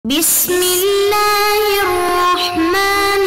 بسم اللہ الرحمن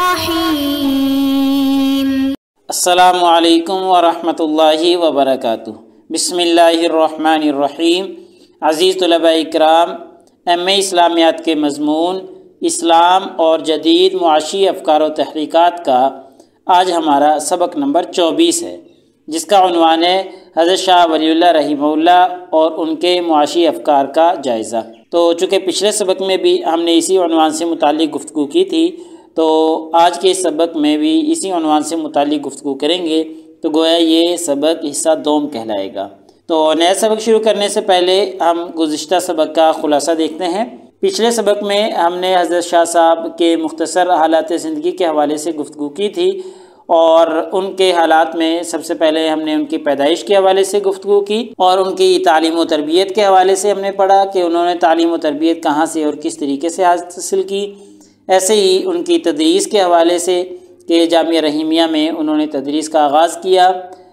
الرحیم۔ السلام علیکم ورحمۃ اللہ وبرکاتہ۔ بسم اللہ الرحمن الرحیم۔ عزیز طلباء اکرام، ایم اے اسلامیات کے مضمون اسلام اور جدید معاشی افکار و تحریکات کا آج ہمارا سبق نمبر 24 ہے، جس کا عنوان ہے حضرت شاہ ولی اللہ رحمہ اللہ اور ان کے معاشی افکار کا جائزہ۔ تو چونکہ پچھلے سبق میں بھی ہم نے اسی عنوان سے متعلق گفتگو کی تھی، تو آج کے اس سبق میں بھی اسی عنوان سے متعلق گفتگو کریں گے، تو گویا یہ سبق حصہ دوم کہلائے گا۔ تو نیا سبق شروع کرنے سے پہلے ہم گزشتہ سبق کا خلاصہ دیکھتے ہیں۔ پچھلے سبق میں ہم نے حضرت شاہ صاحب کے مختصر حالات زندگی کے حوالے سے گفتگو کی تھی، اور ان کے حالات میں سب سے پہلے ہم نے ان کی پیدائش کے حوالے سے گفتگو کی، اور ان کی تعلیم و تربیت کے حوالے سے ہم نے پڑھا کہ انہوں نے تعلیم و تربیت کہاں سے اور کس طریقے سے حاصل کی۔ ایسے ہی ان کی تدریس کے حوالے سے کہ جامعہ رحیمیہ میں انہوں نے تدریس کا آغاز کیا۔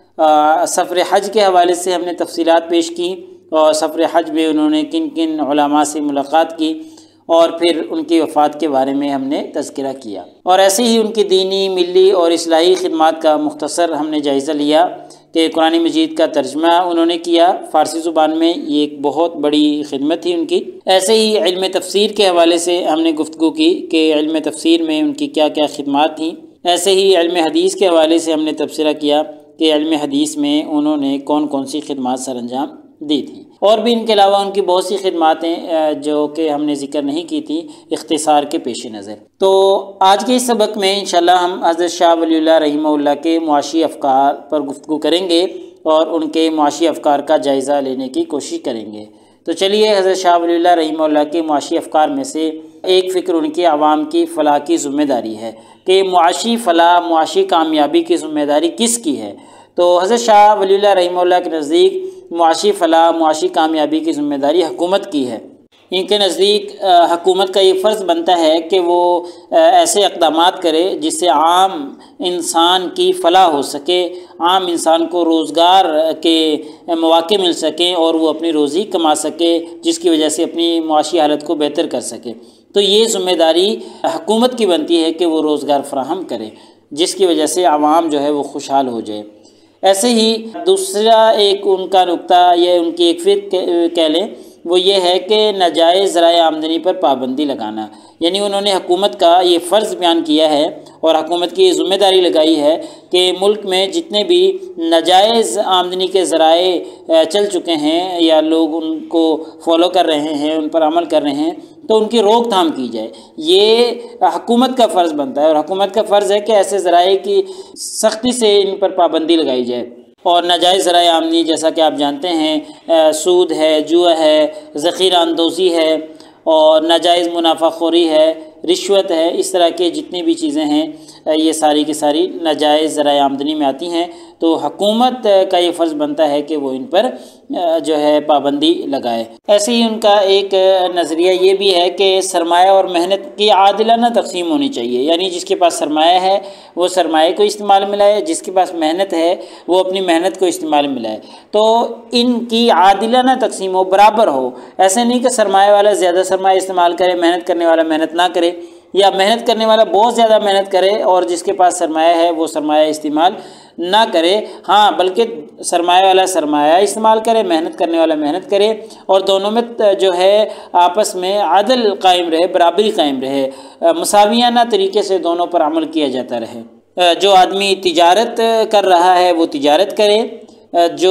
سفر حج کے حوالے سے ہم نے تفصیلات پیش کی، اور سفر حج میں انہوں نے کن کن علماء سے ملاقات کی، اور پھر ان کی وفات کے بارے میں ہم نے تذکرہ کیا۔ اور ایسے ہی ان کی دینی، ملی اور اصلاحی خدمات کا مختصر ہم نے جائزہ لیا کہ قرآن مجید کا ترجمہ انہوں نے کیا فارسی زبان میں، یہ ایک بہت بڑی خدمت تھی ان کی۔ ایسے ہی علم تفسیر کے حوالے سے ہم نے گفتگو کی کہ علم تفسیر میں ان کی کیا کیا خدمات تھیں۔ ایسے ہی علم حدیث کے حوالے سے ہم نے تبصرہ کیا کہ علم حدیث میں انہوں نے کون کون سی خدمات سر انجام دی تھی، اور بھی ان کے علاوہ ان کی بہت سی خدمات ہیں جو کہ ہم نے ذکر نہیں کی تھی اختصار کے پیش نظر۔ تو آج کے اس سبق میں انشاءاللہ ہم حضرت شاہ ولی اللہ رحمہ اللہ کے معاشی افکار پر گفتگو کریں گے، اور ان کے معاشی افکار کا جائزہ لینے کی کوشش کریں گے۔ تو چلیے حضرت شاہ ولی اللہ رحمہ اللہ کے معاشی افکار میں سے ایک فکر ان کی عوام کی فلاح کی ذمہ داری ہے کہ معاشی فلاح، معاشی کامیابی کی ذمہ داری کس کی ہے۔ تو حضرت شاہ ولی اللہ رحمہ اللہ کے نزدیک معاشی فلاح، معاشی کامیابی کی ذمہ داری حکومت کی ہے۔ ان کے نزدیک حکومت کا یہ فرض بنتا ہے کہ وہ ایسے اقدامات کرے جس سے عام انسان کی فلاح ہو سکے، عام انسان کو روزگار کے مواقع مل سکیں، اور وہ اپنی روزی کما سکے، جس کی وجہ سے اپنی معاشی حالت کو بہتر کر سکے۔ تو یہ ذمہ داری حکومت کی بنتی ہے کہ وہ روزگار فراہم کرے، جس کی وجہ سے عوام جو ہے وہ خوشحال ہو جائے۔ ایسے ہی دوسرا ایک ان کا نقطہ، یہ ان کی ایک فکر کہہ لیں، وہ یہ ہے کہ ناجائز ذرائع آمدنی پر پابندی لگانا۔ یعنی انہوں نے حکومت کا یہ فرض بیان کیا ہے، اور حکومت کی یہ ذمہ داری لگائی ہے کہ ملک میں جتنے بھی ناجائز آمدنی کے ذرائع چل چکے ہیں یا لوگ ان کو فالو کر رہے ہیں، ان پر عمل کر رہے ہیں، تو ان کی روک تھام کی جائے۔ یہ حکومت کا فرض بنتا ہے، اور حکومت کا فرض ہے کہ ایسے ذرائع کی سختی سے ان پر پابندی لگائی جائے۔ اور ناجائز ذرائع آمدنی جیسا کہ آپ جانتے ہیں، سود ہے، جوا ہے، ذخیرہ اندوزی ہے، اور ناجائز منافع خوری ہے، رشوت ہے، اس طرح کے جتنی بھی چیزیں ہیں یہ ساری کی ساری ناجائز ذرائع آمدنی میں آتی ہیں۔ تو حکومت کا یہ فرض بنتا ہے کہ وہ ان پر جو ہے پابندی لگائے۔ ایسے ہی ان کا ایک نظریہ یہ بھی ہے کہ سرمایہ اور محنت کی عادلانہ تقسیم ہونی چاہیے۔ یعنی جس کے پاس سرمایہ ہے وہ سرمایہ کو استعمال میں لائے، جس کے پاس محنت ہے وہ اپنی محنت کو استعمال میں لائے۔ تو ان کی عادلانہ تقسیم ہو، برابر ہو۔ ایسے نہیں کہ سرمایہ والا زیادہ سرمایہ استعمال کرے، محنت کرنے والا محنت نہ کرے، یا محنت کرنے والا بہت زیادہ محنت کرے اور جس کے پاس سرمایہ ہے وہ سرمایہ استعمال نہ کرے۔ ہاں، بلکہ سرمایہ والا سرمایہ استعمال کرے، محنت کرنے والا محنت کرے، اور دونوں میں جو ہے آپس میں عدل قائم رہے، برابری قائم رہے، مساویانہ طریقے سے دونوں پر عمل کیا جاتا رہے۔ جو آدمی تجارت کر رہا ہے وہ تجارت کرے، جو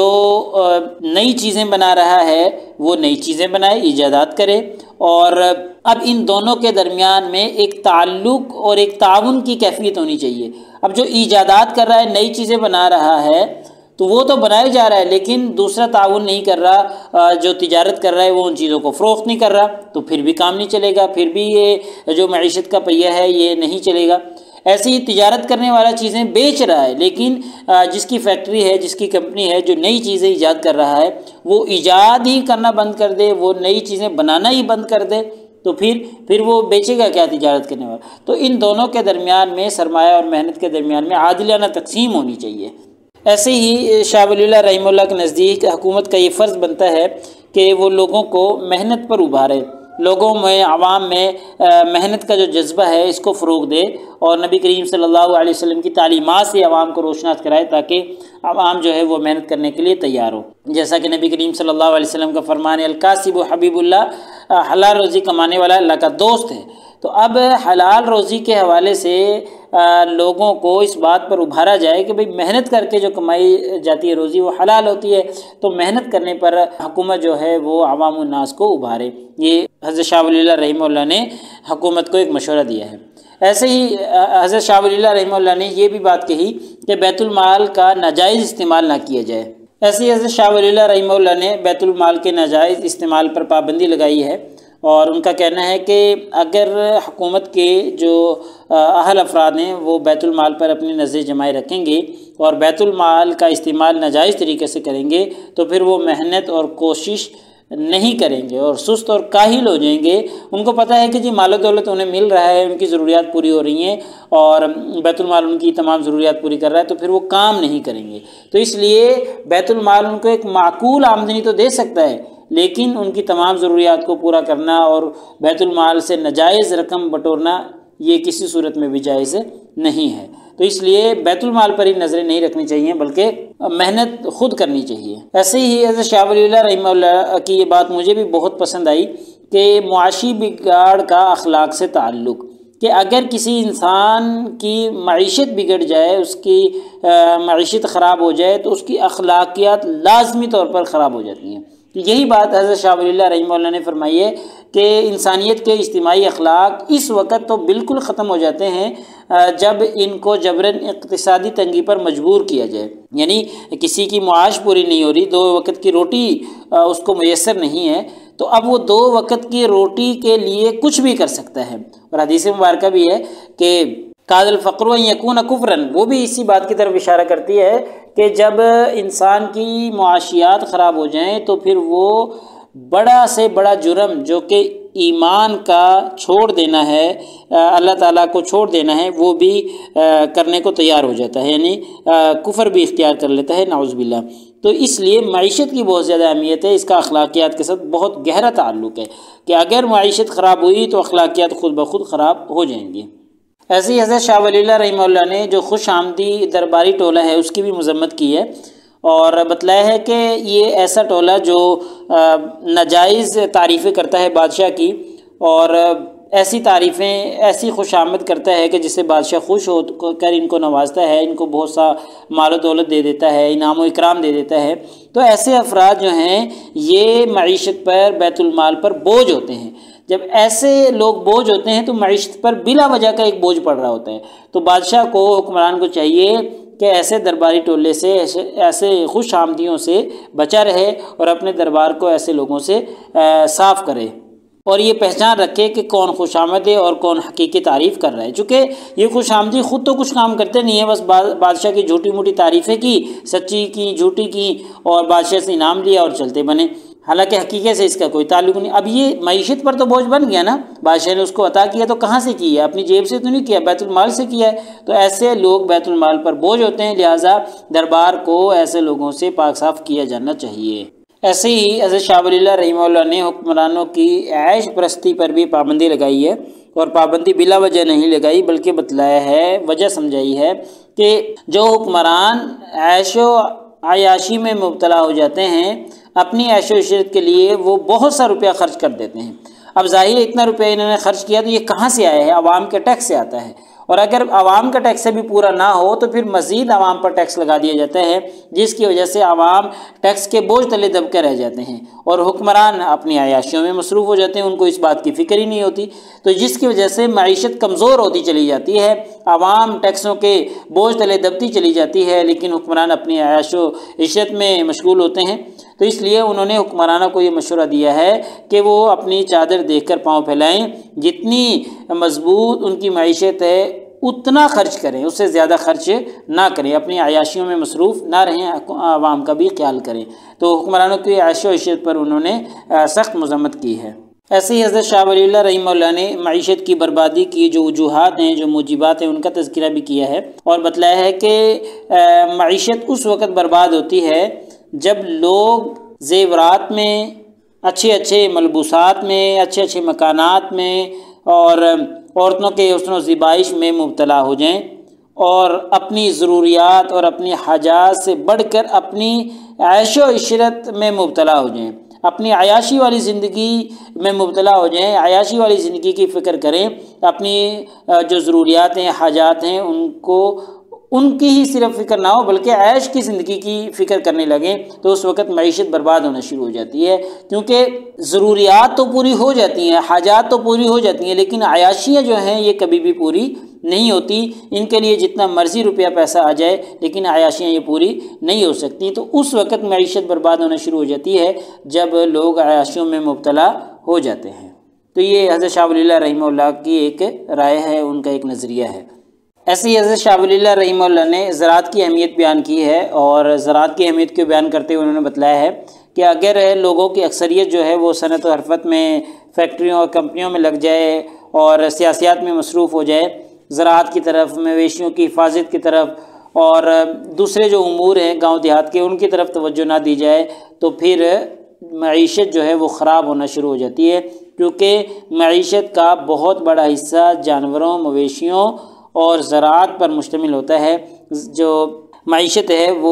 نئی چیزیں بنا رہا ہے وہ نئی چیزیں بنائے، ایجادات کرے۔ اور اب ان دونوں کے درمیان میں ایک تعلق اور ایک تعاون کی کیفیت ہونی چاہیے۔ اب جو ایجادات کر رہا ہے، نئی چیزیں بنا رہا ہے، تو وہ تو بنائے جا رہا ہے، لیکن دوسرا تعاون نہیں کر رہا، جو تجارت کر رہا ہے وہ ان چیزوں کو فروخت نہیں کر رہا، تو پھر بھی کام نہیں چلے گا، پھر بھی یہ جو معیشت کا پہیہ ہے یہ نہیں چلے گا۔ ایسے ہی تجارت کرنے والا چیزیں بیچ رہا ہے، لیکن جس کی فیکٹری ہے، جس کی کمپنی ہے، جو نئی چیزیں ایجاد کر رہا ہے، وہ ایجاد ہی کرنا بند کر دے، وہ نئی چیزیں بنانا ہی بند کر دے، تو پھر وہ بیچے گا کیا تجارت کرنے والا؟ تو ان دونوں کے درمیان میں، سرمایہ اور محنت کے درمیان میں عادلانہ تقسیم ہونی چاہیے۔ ایسے ہی شاہ ولی اللہ رحمہ اللہ کے نزدیک حکومت کا یہ فرض بنتا ہے کہ وہ لوگوں کو محنت پر ابھارے، لوگوں میں، عوام میں محنت کا جو جذبہ ہے اس کو فروغ دے، اور نبی کریم صلی اللہ علیہ وسلم کی تعلیمات سے عوام کو روشناس کرائے تاکہ عوام جو ہے وہ محنت کرنے کے لیے تیار ہو۔ جیسا کہ نبی کریم صلی اللہ علیہ وسلم کا فرمان ہے، الکاسب حبیب اللہ، حلال روزی کمانے والا اللہ کا دوست ہے۔ تو اب حلال روزی کے حوالے سے لوگوں کو اس بات پر ابھارا جائے کہ بھئی محنت کر کے جو کمائی جاتی ہے روزی وہ حلال ہوتی ہے، تو محنت کرنے پر حکومت جو ہے وہ عوام الناس کو ابھارے۔ یہ حضرت شاہ ولی اللہ رحمہ اللہ نے حکومت کو ایک مشورہ دیا ہے۔ ایسے ہی حضرت شاہ ولی اللہ رحمہ اللہ نے یہ بھی بات کہی کہ بیت المال کا ناجائز استعمال نہ کیا جائے۔ ایسے ہی حضرت شاہ ولی اللہ رحمہ اللہ نے بیت المال کے ناجائز استعمال پر پابندی لگائی ہے، اور ان کا کہنا ہے کہ اگر حکومت کے جو اہل افراد ہیں وہ بیت المال پر اپنی نظر جمائے رکھیں گے اور بیت المال کا استعمال ناجائز طریقے سے کریں گے تو پھر وہ محنت اور کوشش نہیں کریں گے اور سست اور کاہل ہو جائیں گے۔ ان کو پتہ ہے کہ جی مال و دولت انہیں مل رہا ہے، ان کی ضروریات پوری ہو رہی ہیں اور بیت المال ان کی تمام ضروریات پوری کر رہا ہے، تو پھر وہ کام نہیں کریں گے۔ تو اس لیے بیت المال ان کو ایک معقول آمدنی تو دے سکتا ہے، لیکن ان کی تمام ضروریات کو پورا کرنا اور بیت المال سے ناجائز رقم بٹورنا یہ کسی صورت میں بھی جائز نہیں ہے۔ تو اس لیے بیت المال پر ہی نظریں نہیں رکھنی چاہیے بلکہ محنت خود کرنی چاہیے۔ ایسے ہی حضرت شاہ ولی اللہ رحمہ اللہ کی یہ بات مجھے بھی بہت پسند آئی کہ معاشی بگاڑ کا اخلاق سے تعلق، کہ اگر کسی انسان کی معیشت بگڑ جائے، اس کی معیشت خراب ہو جائے تو اس کی اخلاقیات لازمی طور پر خراب ہو جاتی ہیں۔ یہی بات حضرت شاہ ولی اللہ رحمہ اللہ نے فرمائی ہے کہ انسانیت کے اجتماعی اخلاق اس وقت تو بالکل ختم ہو جاتے ہیں جب ان کو جبراً اقتصادی تنگی پر مجبور کیا جائے، یعنی کسی کی معاش پوری نہیں ہو رہی، 2 وقت کی روٹی اس کو میسر نہیں ہے، تو اب وہ 2 وقت کی روٹی کے لیے کچھ بھی کر سکتا ہے۔ اور حدیث مبارکہ بھی ہے کہ کاد الفقر ان یکون کفرن، وہ بھی اسی بات کی طرف اشارہ کرتی ہے کہ جب انسان کی معاشیات خراب ہو جائیں تو پھر وہ بڑا سے بڑا جرم جو کہ ایمان کا چھوڑ دینا ہے، اللہ تعالیٰ کو چھوڑ دینا ہے، وہ بھی کرنے کو تیار ہو جاتا ہے، یعنی کفر بھی اختیار کر لیتا ہے، نعوذ باللہ۔ تو اس لیے معیشت کی بہت زیادہ اہمیت ہے، اس کا اخلاقیات کے ساتھ بہت گہرا تعلق ہے کہ اگر معیشت خراب ہوئی تو اخلاقیات خود بخود خراب ہو جائیں گی۔ ایسے ہی حضرت شاہ ولی اللہ رحمہ اللہ نے جو خوش آمدی درباری ٹولہ ہے اس کی بھی مذمت کی ہے اور بتلایا ہے کہ یہ ایسا ٹولہ جو ناجائز تعریفیں کرتا ہے بادشاہ کی، اور ایسی تعریفیں، ایسی خوش آمد کرتا ہے کہ جس سے بادشاہ خوش ہو کر ان کو نوازتا ہے، ان کو بہت سا مال و دولت دے دیتا ہے، انعام و اکرام دے دیتا ہے۔ تو ایسے افراد جو ہیں یہ معیشت پر، بیت المال پر بوجھ ہوتے ہیں۔ جب ایسے لوگ بوجھ ہوتے ہیں تو معیشت پر بلا وجہ کا ایک بوجھ پڑ رہا ہوتا ہے، تو بادشاہ کو، حکمران کو چاہیے کہ ایسے درباری ٹولے سے، ایسے خوش آمدیوں سے بچا رہے اور اپنے دربار کو ایسے لوگوں سے صاف کرے، اور یہ پہچان رکھے کہ کون خوش آمد ہے اور کون حقیقی تعریف کر رہا ہے۔ چونکہ یہ خوش آمدی خود تو کچھ کام کرتے نہیں ہیں، بس بادشاہ کی جھوٹی موٹی تعریفیں کی، سچی کی، جھوٹی کی، اور بادشاہ سے انعام لیا اور چلتے بنے، حالانکہ حقیقت سے اس کا کوئی تعلق نہیں۔ اب یہ معیشت پر تو بوجھ بن گیا نا، بادشاہ نے اس کو عطا کیا تو کہاں سے کیا؟ اپنی جیب سے تو نہیں کیا، بیت المال سے کیا ہے۔ تو ایسے لوگ بیت المال پر بوجھ ہوتے ہیں، لہٰذا دربار کو ایسے لوگوں سے پاک صاف کیا جانا چاہیے۔ ایسے ہی حضرت شاہ ولی اللہ رحمہ اللہ نے حکمرانوں کی عیش پرستی پر بھی پابندی لگائی ہے، اور پابندی بلا وجہ نہیں لگائی بلکہ بتلایا ہے، وجہ سمجھائی ہے کہ جو حکمران عیش و عیاشی میں مبتلا ہو جاتے ہیں، اپنی عیش و عشرت کے لیے وہ بہت سا روپیہ خرچ کر دیتے ہیں۔ اب ظاہر اتنا روپیہ انہوں نے خرچ کیا تو یہ کہاں سے آیا ہے؟ عوام کے ٹیکس سے آتا ہے، اور اگر عوام کا ٹیکس بھی پورا نہ ہو تو پھر مزید عوام پر ٹیکس لگا دیا جاتا ہے، جس کی وجہ سے عوام ٹیکس کے بوجھ تلے دب کے رہ جاتے ہیں، اور حکمران اپنی عیاشیوں میں مصروف ہو جاتے ہیں، ان کو اس بات کی فکر ہی نہیں ہوتی، تو جس کی وجہ سے معیشت کمزور ہوتی چلی جاتی ہے، عوام ٹیکسوں کے بوجھ تلے دبتی چلی جاتی ہے، لیکن حکمران اپنی عیش و عشرت میں مشغول ہوتے ہیں۔ تو اس لیے انہوں نے حکمرانوں کو یہ مشورہ دیا ہے کہ وہ اپنی چادر دیکھ کر پاؤں پھیلائیں، جتنی مضبوط ان کی معیشت ہے اتنا خرچ کریں، اس سے زیادہ خرچ نہ کریں، اپنی عیاشیوں میں مصروف نہ رہیں، عوام کا بھی خیال کریں۔ تو حکمرانوں کی عیش و عشرت پر انہوں نے سخت مذمت کی ہے۔ ایسے ہی حضرت شاہ ولی اللہ رحمہ اللہ نے معیشت کی بربادی کی جو وجوہات ہیں، جو موجبات ہیں، ان کا تذکرہ بھی کیا ہے، اور بتلایا ہے کہ معیشت اس وقت برباد ہوتی ہے جب لوگ زیورات میں اچھے اچھے ملبوسات میں، اچھے اچھے مکانات میں اور عورتوں کے حسن و زیبائش میں مبتلا ہو جائیں اور اپنی ضروریات اور اپنی حاجات سے بڑھ کر اپنی عیش و عشرت میں مبتلا ہو جائیں، اپنی عیاشی والی زندگی میں مبتلا ہو جائیں، عیاشی والی زندگی کی فکر کریں، اپنی جو ضروریات ہیں، حاجات ہیں، ان کی ہی صرف فکر نہ ہو بلکہ عیش کی زندگی کی فکر کرنے لگیں، تو اس وقت معیشت برباد ہونا شروع ہو جاتی ہے، کیونکہ ضروریات تو پوری ہو جاتی ہیں، حاجات تو پوری ہو جاتی ہیں، لیکن عیاشیاں جو ہیں یہ کبھی بھی پوری نہیں ہوتی۔ ان کے لیے جتنا مرضی روپیہ پیسہ آ جائے لیکن عیاشیاں یہ پوری نہیں ہو سکتی، تو اس وقت معیشت برباد ہونا شروع ہو جاتی ہے جب لوگ عیاشیوں میں مبتلا ہو جاتے ہیں۔ تو یہ حضرت شاہ ولی اللہ رحمہ اللہ کی ایک رائے ہے، ان کا ایک نظریہ ہے۔ ایسے ہی حضرت شاہ ولی اللہ رحمہ اللہ نے زراعت کی اہمیت بیان کی ہے، اور زراعت کی اہمیت کو بیان کرتے ہوئے انہوں نے بتلایا ہے کہ اگر لوگوں کی اکثریت جو ہے وہ صنعت و حرفت میں، فیکٹریوں اور کمپنیوں میں لگ جائے اور سیاسیات میں مصروف ہو جائے، زراعت کی طرف، مویشیوں کی حفاظت کی طرف اور دوسرے جو امور ہیں گاؤں دیہات کے ان کی طرف توجہ نہ دی جائے، تو پھر معیشت جو ہے وہ خراب ہونا شروع ہو جاتی ہے، کیونکہ معیشت کا بہت بڑا حصہ جانوروں، مویشیوں اور زراعت پر مشتمل ہوتا ہے۔ جو معیشت ہے وہ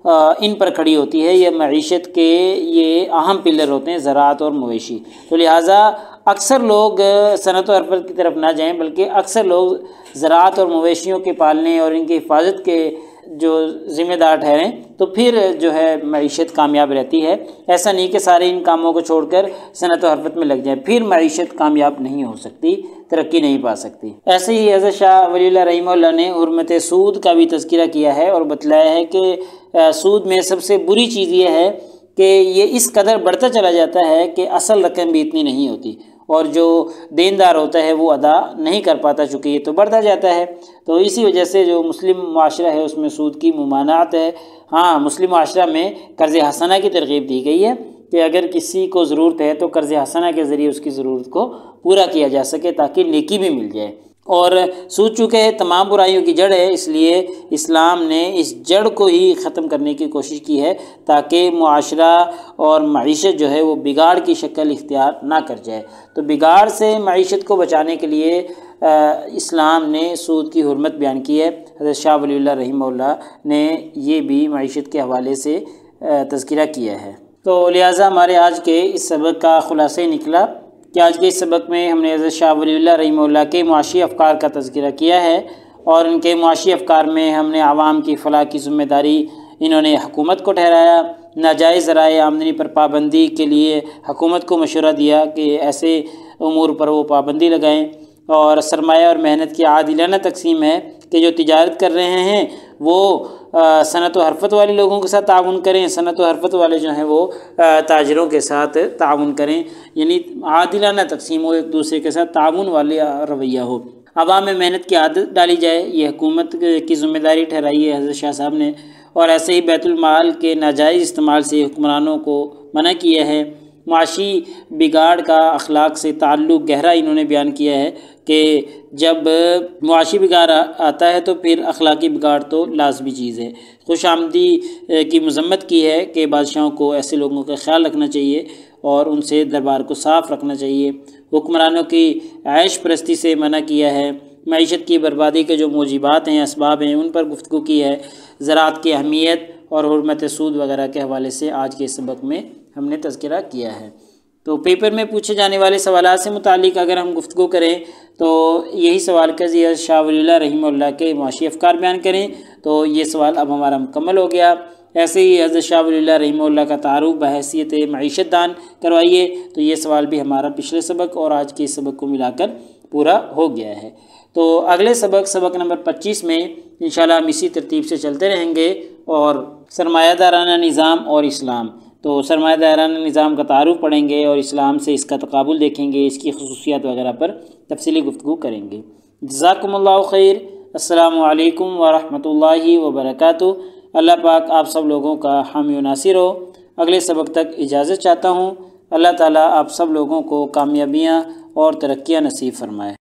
ان پر کھڑی ہوتی ہے، یہ معیشت کے یہ اہم پلر ہوتے ہیں، زراعت اور مویشی۔ تو لہٰذا اکثر لوگ صنعت و حرفت کی طرف نہ جائیں بلکہ اکثر لوگ زراعت اور مویشیوں کے پالنے اور ان کی حفاظت کے جو ذمہ دار ٹھہریں، تو پھر جو ہے معیشت کامیاب رہتی ہے۔ ایسا نہیں کہ سارے ان کاموں کو چھوڑ کر صنعت و حرفت میں لگ جائیں، پھر معیشت کامیاب نہیں ہو سکتی، ترقی نہیں پا سکتی۔ ایسے ہی حضرت شاہ ولی اللہ رحمہ اللہ نے حرمت سود کا بھی تذکرہ کیا ہے اور بتلایا ہے کہ سود میں سب سے بری چیز یہ ہے کہ یہ اس قدر بڑھتا چلا جاتا ہے کہ اصل رقم بھی اتنی نہیں ہوتی، اور جو دیندار ہوتا ہے وہ ادا نہیں کر پاتا، چونکہ یہ تو بڑھتا جاتا ہے۔ تو اسی وجہ سے جو مسلم معاشرہ ہے اس میں سود کی ممانعت ہے۔ ہاں، مسلم معاشرہ میں قرض حسنہ کی ترغیب دی گئی ہے کہ اگر کسی کو ضرورت ہے تو قرض حسنہ کے ذریعے اس کی ضرورت کو پورا کیا جا سکے تاکہ نیکی بھی مل جائے۔ اور سود چونکہ تمام برائیوں کی جڑ ہے، اس لیے اسلام نے اس جڑ کو ہی ختم کرنے کی کوشش کی ہے تاکہ معاشرہ اور معیشت جو ہے وہ بگاڑ کی شکل اختیار نہ کر جائے۔ تو بگاڑ سے معیشت کو بچانے کے لیے اسلام نے سود کی حرمت بیان کی ہے۔ حضرت شاہ ولی اللہ رحمہ اللہ نے یہ بھی معیشت کے حوالے سے تذکرہ کیا ہے۔ تو لہٰذا ہمارے آج کے اس سبق کا خلاصہ نکلا کہ آج کے اس سبق میں ہم نے حضرت شاہ ولی اللہ رحمہ اللہ کے معاشی افکار کا تذکرہ کیا ہے، اور ان کے معاشی افکار میں ہم نے عوام کی فلاح کی ذمہ داری انہوں نے حکومت کو ٹھہرایا، ناجائز ذرائع آمدنی پر پابندی کے لیے حکومت کو مشورہ دیا کہ ایسے امور پر وہ پابندی لگائیں، اور سرمایہ اور محنت کی عادلانہ تقسیم ہے کہ جو تجارت کر رہے ہیں وہ صنعت و حرفت والے لوگوں کے ساتھ تعاون کریں، صنعت و حرفت والے جو ہیں وہ تاجروں کے ساتھ تعاون کریں، یعنی عادلانہ تقسیم ہو، ایک دوسرے کے ساتھ تعاون والے رویہ ہو۔ عوام میں محنت کی عادت ڈالی جائے، یہ حکومت کی ذمہ داری ٹھہرائی ہے حضرت شاہ صاحب نے، اور ایسے ہی بیت المال کے ناجائز استعمال سے حکمرانوں کو منع کیا ہے۔ معاشی بگاڑ کا اخلاق سے تعلق گہرا انہوں نے بیان کیا ہے کہ جب معاشی بگاڑ آتا ہے تو پھر اخلاقی بگاڑ تو لازمی چیز ہے۔ خوش آمدی کی مذمت کی ہے کہ بادشاہوں کو ایسے لوگوں کا خیال رکھنا چاہیے اور ان سے دربار کو صاف رکھنا چاہیے۔ حکمرانوں کی عیش پرستی سے منع کیا ہے۔ معیشت کی بربادی کے جو موجبات ہیں، اسباب ہیں، ان پر گفتگو کی ہے۔ زراعت کی اہمیت اور حرمت سود وغیرہ کے حوالے سے آج کے سبق میں ہم نے تذکرہ کیا ہے۔ تو پیپر میں پوچھے جانے والے سوالات سے متعلق اگر ہم گفتگو کریں تو یہی سوال کہ حضرت شاہ ولی اللہ رحمہ اللہ کے معاشی افکار بیان کریں، تو یہ سوال اب ہمارا مکمل ہو گیا۔ ایسے ہی حضرت شاہ ولی اللہ رحمہ اللہ کا تعارف بحیثیت معیشت دان کروائیے، تو یہ سوال بھی ہمارا پچھلے سبق اور آج کے اس سبق کو ملا کر پورا ہو گیا ہے۔ تو اگلے سبق نمبر 25 میں انشاءاللہ ہم اسی ترتیب سے چلتے رہیں گے، اور سرمایہ دارانہ نظام اور اسلام، تو سرمایہ دارانہ نظام کا تعارف پڑھیں گے اور اسلام سے اس کا تقابل دیکھیں گے، اس کی خصوصیات وغیرہ پر تفصیلی گفتگو کریں گے۔ جزاکم اللہ خیر۔ السلام علیکم ورحمۃ اللہ وبرکاتہ۔ اللہ پاک آپ سب لوگوں کا حامی و ناصر ہو۔ اگلے سبق تک اجازت چاہتا ہوں۔ اللہ تعالیٰ آپ سب لوگوں کو کامیابیاں اور ترقیاں نصیب فرمائے۔